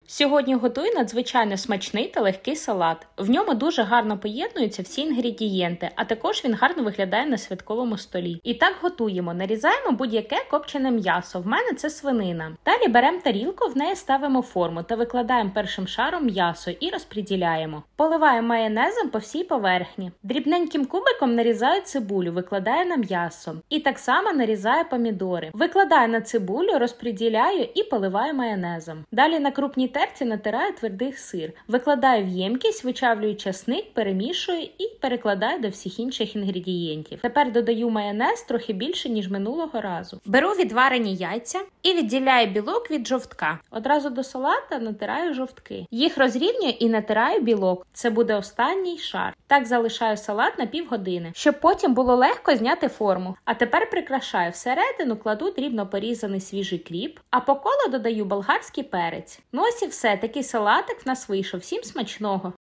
Сьогодні готую надзвичайно смачний та легкий салат. В ньому дуже гарно поєднуються всі інгредієнти, а також він гарно виглядає на святковому столі. І так готуємо. Нарізаємо будь-яке копчене м'ясо, в мене це свинина. Далі беремо тарілку, в неї ставимо форму та викладаємо першим шаром м'ясо і розподіляємо. Поливаємо майонезом по всій поверхні. Дрібненьким кубиком нарізаю цибулю, викладаю на м'ясо. І так само нарізаю помідори. Викладаю на цибулю, розподіляю і поливаю майонезом. Далі на крупній терці натираю твердий сир. Викладаю в ємкість, вичавлюю часник, перемішую і перекладаю до всіх інших інгредієнтів. Тепер додаю майонез трохи більше, ніж минулого разу. Беру відварені яйця і відділяю білок від жовтка. Одразу до салата натираю жовтки. Їх розрівнюю і натираю білок. Це буде останній шар. Так залишаю салат на півгодини, щоб потім було легко зняти форму. А тепер прикрашаю. Всередину кладу дрібно порізаний свіжий кріп, а по колу додаю болгарський перець. Ну ось і все, такий салатик в нас вийшов. Всім смачного!